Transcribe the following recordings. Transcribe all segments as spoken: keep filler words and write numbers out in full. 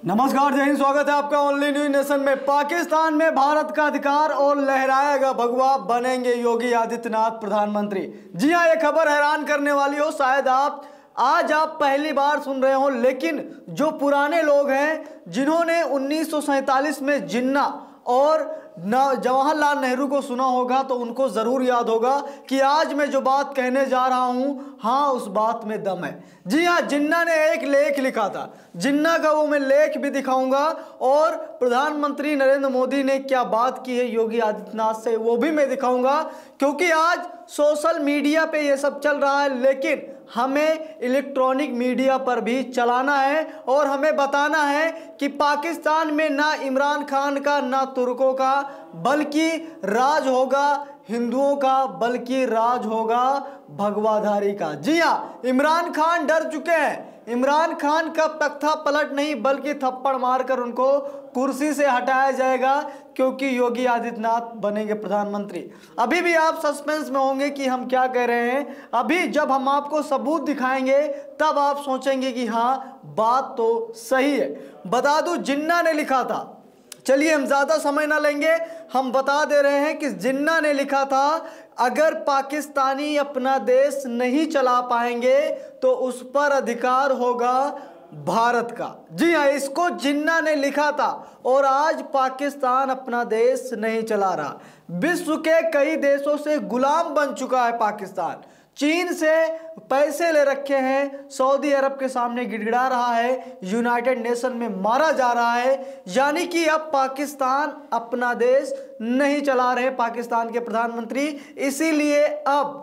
नमस्कार, जय हिंद। स्वागत है आपका ओनली न्यूज नेशन में। पाकिस्तान में भारत का अधिकार और लहराएगा भगवा, बनेंगे योगी आदित्यनाथ प्रधानमंत्री। जी हाँ, ये खबर हैरान करने वाली हो, शायद आप आज आप पहली बार सुन रहे हो, लेकिन जो पुराने लोग हैं जिन्होंने उन्नीस सौ सैंतालीस में जिन्ना और जवाहरलाल नेहरू को सुना होगा तो उनको ज़रूर याद होगा कि आज मैं जो बात कहने जा रहा हूं, हाँ उस बात में दम है। जी हाँ, जिन्ना ने एक लेख लिखा था, जिन्ना का वो मैं लेख भी दिखाऊंगा, और प्रधानमंत्री नरेंद्र मोदी ने क्या बात की है योगी आदित्यनाथ से वो भी मैं दिखाऊंगा। क्योंकि आज सोशल मीडिया पे ये सब चल रहा है, लेकिन हमें इलेक्ट्रॉनिक मीडिया पर भी चलाना है और हमें बताना है कि पाकिस्तान में ना इमरान खान का ना तुर्कों का बल्कि राज होगा हिंदुओं का, बल्कि राज होगा भगवाधारी का। जी हाँ, इमरान खान डर चुके हैं। इमरान खान का तख्ता पलट नहीं बल्कि थप्पड़ मारकर उनको कुर्सी से हटाया जाएगा, क्योंकि योगी आदित्यनाथ बनेंगे प्रधानमंत्री। अभी भी आप सस्पेंस में होंगे कि हम क्या कह रहे हैं। अभी जब हम आपको सबूत दिखाएंगे तब आप सोचेंगे कि हाँ बात तो सही है। बता दूं, जिन्ना ने लिखा था। चलिए हम ज़्यादा समय ना लेंगे, हम बता दे रहे हैं कि जिन्ना ने लिखा था, अगर पाकिस्तानी अपना देश नहीं चला पाएंगे तो उस पर अधिकार होगा भारत का। जी हाँ, इसको जिन्ना ने लिखा था। और आज पाकिस्तान अपना देश नहीं चला रहा, विश्व के कई देशों से गुलाम बन चुका है पाकिस्तान। चीन से पैसे ले रखे हैं, सऊदी अरब के सामने गिड़गिड़ा रहा है, यूनाइटेड नेशन में मारा जा रहा है। यानी कि अब पाकिस्तान अपना देश नहीं चला रहे पाकिस्तान के प्रधानमंत्री। इसीलिए अब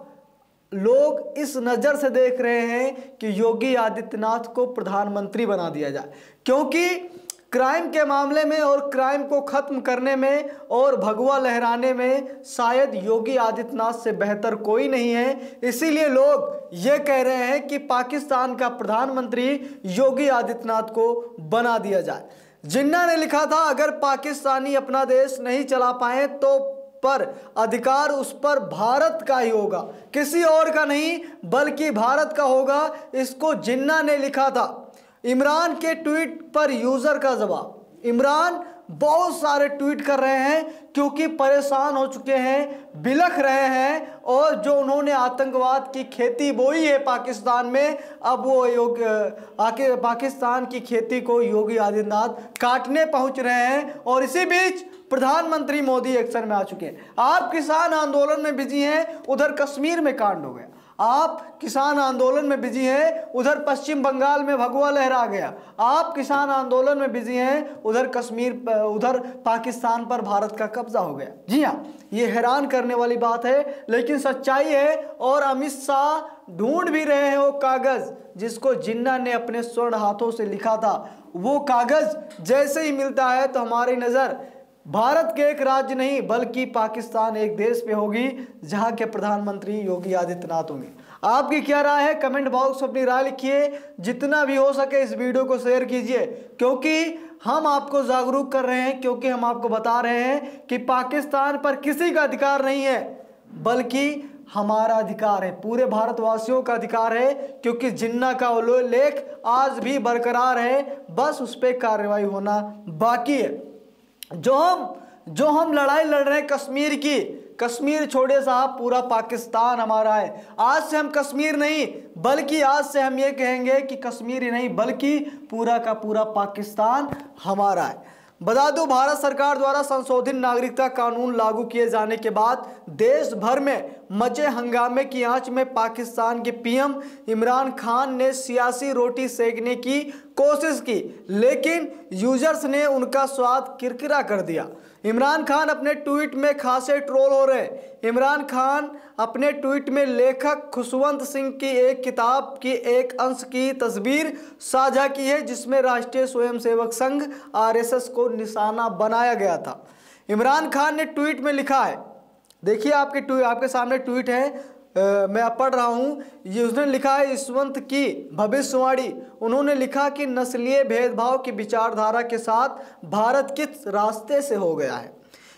लोग इस नज़र से देख रहे हैं कि योगी आदित्यनाथ को प्रधानमंत्री बना दिया जाए, क्योंकि क्राइम के मामले में और क्राइम को खत्म करने में और भगवा लहराने में शायद योगी आदित्यनाथ से बेहतर कोई नहीं है। इसीलिए लोग ये कह रहे हैं कि पाकिस्तान का प्रधानमंत्री योगी आदित्यनाथ को बना दिया जाए। जिन्ना ने लिखा था, अगर पाकिस्तानी अपना देश नहीं चला पाए तो पर अधिकार उस पर भारत का ही होगा, किसी और का नहीं बल्कि भारत का होगा। इसको जिन्ना ने लिखा था। इमरान के ट्वीट पर यूजर का जवाब। इमरान बहुत सारे ट्वीट कर रहे हैं क्योंकि परेशान हो चुके हैं, बिलख रहे हैं, और जो उन्होंने आतंकवाद की खेती बोई है पाकिस्तान में, अब वो योग आके पाकिस्तान की खेती को योगी आदित्यनाथ काटने पहुंच रहे हैं। और इसी बीच प्रधानमंत्री मोदी एक्शन में आ चुके हैं। आप किसान आंदोलन में बिजी हैं, उधर कश्मीर में कांड हो गया। आप किसान आंदोलन में बिजी हैं, उधर पश्चिम बंगाल में भगवा लहरा गया। आप किसान आंदोलन में बिजी हैं, उधर कश्मीर उधर पाकिस्तान पर भारत का कब्जा हो गया। जी हाँ, ये हैरान करने वाली बात है, लेकिन सच्चाई है। और अमित शाह ढूंढ भी रहे हैं वो कागज जिसको जिन्ना ने अपने स्वर्ण हाथों से लिखा था। वो कागज जैसे ही मिलता है तो हमारी नजर भारत के एक राज्य नहीं बल्कि पाकिस्तान एक देश पे होगी, जहां के प्रधानमंत्री योगी आदित्यनाथ होंगे। आपकी क्या राय है? कमेंट बॉक्स में अपनी राय लिखिए। जितना भी हो सके इस वीडियो को शेयर कीजिए, क्योंकि हम आपको जागरूक कर रहे हैं, क्योंकि हम आपको बता रहे हैं कि पाकिस्तान पर किसी का अधिकार नहीं है बल्कि हमारा अधिकार है, पूरे भारतवासियों का अधिकार है। क्योंकि जिन्ना का वो लेख आज भी बरकरार है, बस उस पर कार्रवाई होना बाकी है। जो हम जो हम लड़ाई लड़ रहे हैं कश्मीर की, कश्मीर छोड़े साहब, पूरा पाकिस्तान हमारा है। आज से हम कश्मीर नहीं बल्कि आज से हम ये कहेंगे कि कश्मीर ही नहीं बल्कि पूरा का पूरा पाकिस्तान हमारा है। बता दूं, भारत सरकार द्वारा संशोधित नागरिकता कानून लागू किए जाने के बाद देश भर में मचे हंगामे की आंच में पाकिस्तान के पीएम इमरान खान ने सियासी रोटी सेकने की कोशिश की, लेकिन यूजर्स ने उनका स्वाद किरकिरा कर दिया। इमरान खान अपने ट्वीट में खासे ट्रोल हो रहे हैं। इमरान खान अपने ट्वीट में लेखक खुशवंत सिंह की एक किताब की एक अंश की तस्वीर साझा की है, जिसमें राष्ट्रीय स्वयंसेवक संघ आरएसएस को निशाना बनाया गया था। इमरान खान ने ट्वीट में लिखा है, देखिए आपके ट्वीट आपके सामने ट्वीट है, आ, मैं पढ़ रहा हूँ। ये उसने लिखा है, यशवंत की भविष्यवाणी। उन्होंने लिखा कि नस्लीय भेदभाव की विचारधारा के साथ भारत किस रास्ते से हो गया है।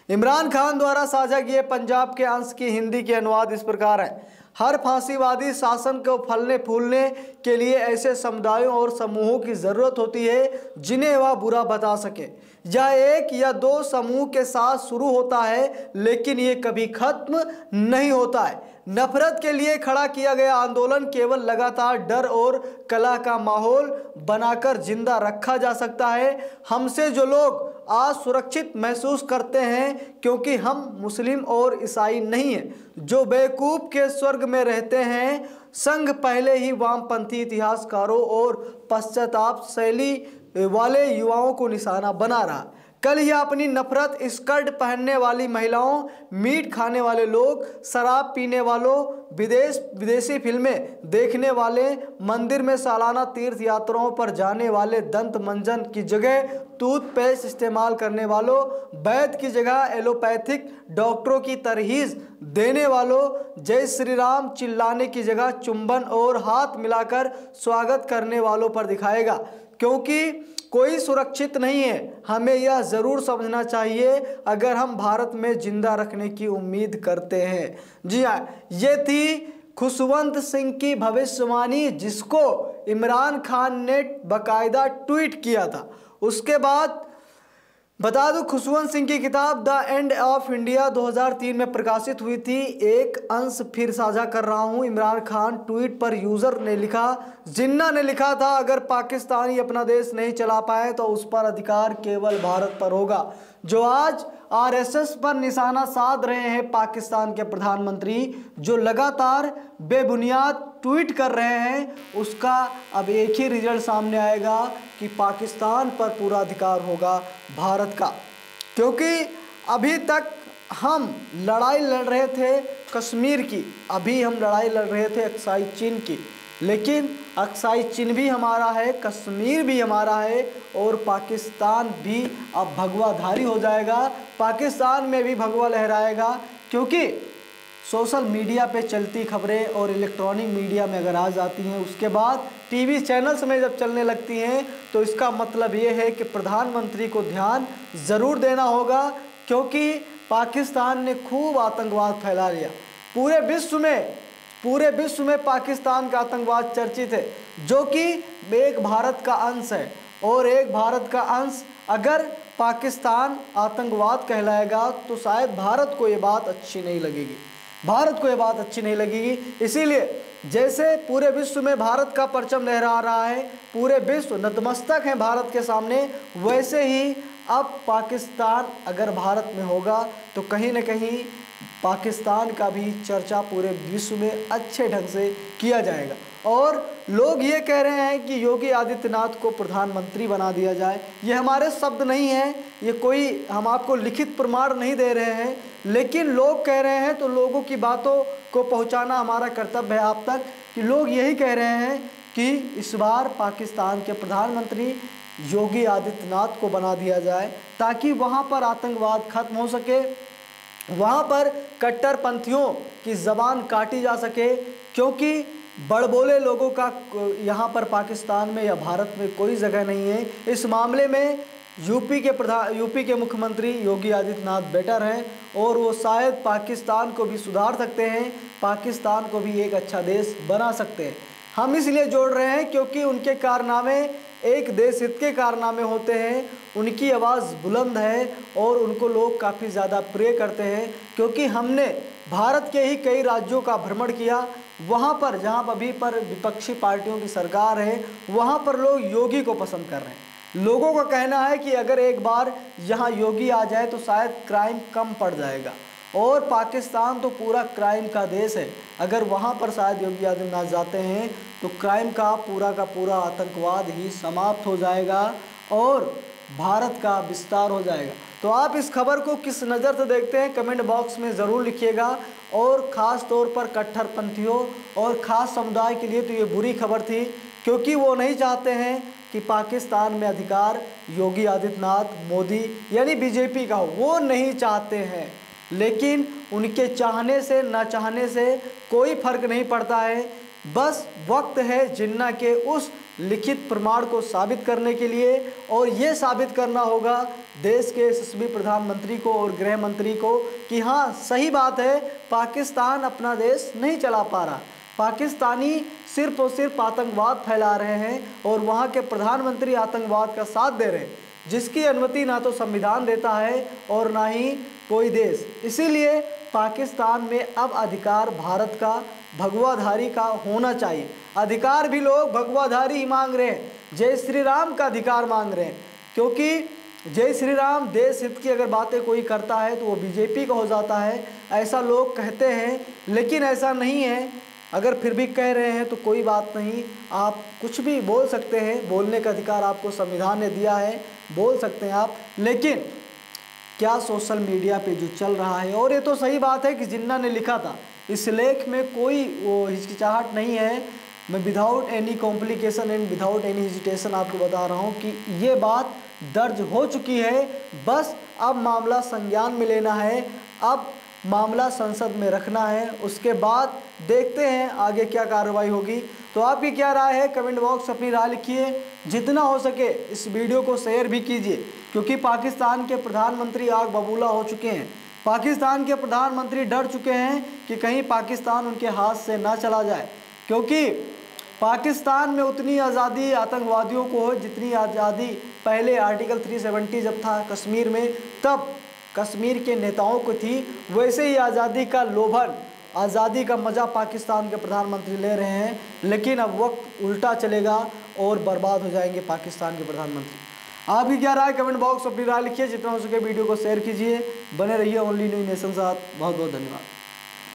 इमरान खान द्वारा साझा किए पंजाब के अंश की हिंदी के अनुवाद इस प्रकार है। हर फांसीवादी शासन को फलने फूलने के लिए ऐसे समुदायों और समूहों की जरूरत होती है जिन्हें वह बुरा बता सके। यह एक या दो समूह के साथ शुरू होता है लेकिन ये कभी खत्म नहीं होता है। नफरत के लिए खड़ा किया गया आंदोलन केवल लगातार डर और कलह का माहौल बनाकर जिंदा रखा जा सकता है। हमसे जो लोग आज सुरक्षित महसूस करते हैं क्योंकि हम मुस्लिम और ईसाई नहीं हैं, जो बेवकूफ़ के स्वर्ग में रहते हैं। संघ पहले ही वामपंथी इतिहासकारों और पश्चाताप शैली वाले युवाओं को निशाना बना रहा। कल यह अपनी नफरत स्कर्ट पहनने वाली महिलाओं, मीट खाने वाले लोग, शराब पीने वालों, विदेश विदेशी फिल्में देखने वाले, मंदिर में सालाना तीर्थ यात्राओं पर जाने वाले, दंत मंजन की जगह टूथपेस्ट इस्तेमाल करने वालों, वैद्य की जगह एलोपैथिक डॉक्टरों की तरहीज देने वालों, जय श्री राम चिल्लाने की जगह चुंबन और हाथ मिलाकर स्वागत करने वालों पर दिखाएगा। क्योंकि कोई सुरक्षित नहीं है। हमें यह ज़रूर समझना चाहिए अगर हम भारत में जिंदा रखने की उम्मीद करते हैं। जी हाँ, ये थी खुशवंत सिंह की भविष्यवाणी जिसको इमरान खान ने बाकायदा ट्वीट किया था। उसके बाद बता दूं, खुशवंत सिंह की किताब द एंड ऑफ इंडिया दो हज़ार तीन में प्रकाशित हुई थी। एक अंश फिर साझा कर रहा हूं। इमरान खान ट्वीट पर यूज़र ने लिखा, जिन्ना ने लिखा था, अगर पाकिस्तानी अपना देश नहीं चला पाए तो उस पर अधिकार केवल भारत पर होगा। जो आज आरएसएस पर निशाना साध रहे हैं पाकिस्तान के प्रधानमंत्री, जो लगातार बेबुनियाद ट्वीट कर रहे हैं, उसका अब एक ही रिजल्ट सामने आएगा कि पाकिस्तान पर पूरा अधिकार होगा भारत का। क्योंकि अभी तक हम लड़ाई लड़ रहे थे कश्मीर की, अभी हम लड़ाई लड़ रहे थे अक्साई चीन की, लेकिन अक्साई चीन भी हमारा है, कश्मीर भी हमारा है और पाकिस्तान भी अब भगवाधारी हो जाएगा। पाकिस्तान में भी भगवा लहराएगा। क्योंकि सोशल मीडिया पे चलती खबरें और इलेक्ट्रॉनिक मीडिया में अगर आ जाती हैं, उसके बाद टीवी चैनल्स में जब चलने लगती हैं, तो इसका मतलब ये है कि प्रधानमंत्री को ध्यान ज़रूर देना होगा। क्योंकि पाकिस्तान ने खूब आतंकवाद फैला लिया। पूरे विश्व में पूरे विश्व में पाकिस्तान का आतंकवाद चर्चित है, जो कि एक भारत का अंश है। और एक भारत का अंश अगर पाकिस्तान आतंकवाद कहलाएगा तो शायद भारत को ये बात अच्छी नहीं लगेगी। भारत को ये बात अच्छी नहीं लगेगी। इसीलिए जैसे पूरे विश्व में भारत का परचम लहरा रहा है, पूरे विश्व नतमस्तक है भारत के सामने, वैसे ही अब पाकिस्तान अगर भारत में होगा तो कहीं न कहीं पाकिस्तान का भी चर्चा पूरे विश्व में अच्छे ढंग से किया जाएगा। और लोग ये कह रहे हैं कि योगी आदित्यनाथ को प्रधानमंत्री बना दिया जाए। ये हमारे शब्द नहीं हैं, ये कोई हम आपको लिखित प्रमाण नहीं दे रहे हैं, लेकिन लोग कह रहे हैं तो लोगों की बातों को पहुंचाना हमारा कर्तव्य है आप तक, कि लोग यही कह रहे हैं कि इस बार पाकिस्तान के प्रधानमंत्री योगी आदित्यनाथ को बना दिया जाए, ताकि वहाँ पर आतंकवाद खत्म हो सके, वहाँ पर कट्टरपंथियों की ज़बान काटी जा सके। क्योंकि बड़बोले लोगों का यहाँ पर पाकिस्तान में या भारत में कोई जगह नहीं है। इस मामले में यूपी के प्रधान यूपी के मुख्यमंत्री योगी आदित्यनाथ बेटर हैं और वो शायद पाकिस्तान को भी सुधार सकते हैं, पाकिस्तान को भी एक अच्छा देश बना सकते हैं। हम इसलिए जोड़ रहे हैं क्योंकि उनके कारनामे एक देश हित के कारनामे होते हैं, उनकी आवाज़ बुलंद है और उनको लोग काफ़ी ज़्यादा प्रिय करते हैं। क्योंकि हमने भारत के ही कई राज्यों का भ्रमण किया, वहाँ पर जहाँ अभी पर विपक्षी पार्टियों की सरकार है, वहाँ पर लोग योगी को पसंद कर रहे हैं। लोगों का कहना है कि अगर एक बार यहाँ योगी आ जाए तो शायद क्राइम कम पड़ जाएगा। और पाकिस्तान तो पूरा क्राइम का देश है, अगर वहाँ पर शायद योगी आदित्यनाथ जाते हैं तो क्राइम का पूरा का पूरा आतंकवाद ही समाप्त हो जाएगा और भारत का विस्तार हो जाएगा। तो आप इस खबर को किस नज़र से देखते हैं कमेंट बॉक्स में ज़रूर लिखिएगा। और ख़ास तौर पर कट्टरपंथियों और ख़ास समुदाय के लिए तो ये बुरी खबर थी, क्योंकि वो नहीं चाहते हैं कि पाकिस्तान में अधिकार योगी आदित्यनाथ मोदी यानी बीजेपी का हो, वो नहीं चाहते हैं। लेकिन उनके चाहने से ना चाहने से कोई फ़र्क नहीं पड़ता है। बस वक्त है जिन्ना के उस लिखित प्रमाण को साबित करने के लिए, और ये साबित करना होगा देश के यशस्वी प्रधानमंत्री को और गृह मंत्री को कि हाँ सही बात है, पाकिस्तान अपना देश नहीं चला पा रहा, पाकिस्तानी सिर्फ और सिर्फ आतंकवाद फैला रहे हैं और वहाँ के प्रधानमंत्री आतंकवाद का साथ दे रहे हैं, जिसकी अनुमति ना तो संविधान देता है और ना ही कोई देश। इसीलिए पाकिस्तान में अब अधिकार भारत का भगवाधारी का होना चाहिए। अधिकार भी लोग भगवाधारी ही मांग रहे हैं, जय श्री राम का अधिकार मांग रहे हैं, क्योंकि जय श्री राम देश हित की अगर बातें कोई करता है तो वो बीजेपी का हो जाता है, ऐसा लोग कहते हैं, लेकिन ऐसा नहीं है। अगर फिर भी कह रहे हैं तो कोई बात नहीं, आप कुछ भी बोल सकते हैं, बोलने का अधिकार आपको संविधान ने दिया है, बोल सकते हैं आप। लेकिन क्या सोशल मीडिया पे जो चल रहा है, और ये तो सही बात है कि जिन्ना ने लिखा था, इस लेख में कोई वो हिचकिचाहट नहीं है, मैं without any complication and without any hesitation आपको बता रहा हूँ कि ये बात दर्ज हो चुकी है। बस अब मामला संज्ञान में लेना है, अब मामला संसद में रखना है, उसके बाद देखते हैं आगे क्या कार्रवाई होगी। तो आपकी क्या राय है, कमेंट बॉक्स अपनी राय लिखिए। जितना हो सके इस वीडियो को शेयर भी कीजिए, क्योंकि पाकिस्तान के प्रधानमंत्री आग बबूला हो चुके हैं। पाकिस्तान के प्रधानमंत्री डर चुके हैं कि कहीं पाकिस्तान उनके हाथ से ना चला जाए, क्योंकि पाकिस्तान में उतनी आज़ादी आतंकवादियों को हो जितनी आज़ादी पहले आर्टिकल तीन सौ सत्तर जब था कश्मीर में, तब कश्मीर के नेताओं को थी। वैसे ही आज़ादी का लोभन, आज़ादी का मज़ा पाकिस्तान के प्रधानमंत्री ले रहे हैं, लेकिन अब वक्त उल्टा चलेगा और बर्बाद हो जाएंगे पाकिस्तान के प्रधानमंत्री। आपकी क्या राय, कमेंट बॉक्स अपनी राय लिखिए। जितना हो सके वीडियो को शेयर कीजिए। बने रहिए ओनली न्यू नेशन साथ। बहुत बहुत धन्यवाद।